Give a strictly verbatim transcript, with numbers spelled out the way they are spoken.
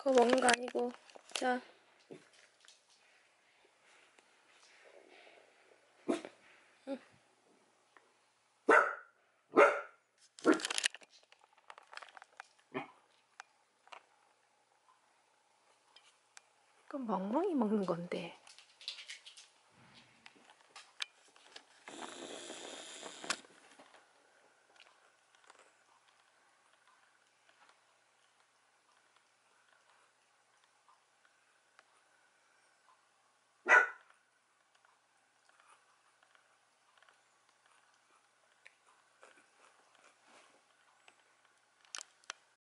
그거 먹는 거 아니고. 자. 응. 그건 멍멍이 먹는 건데.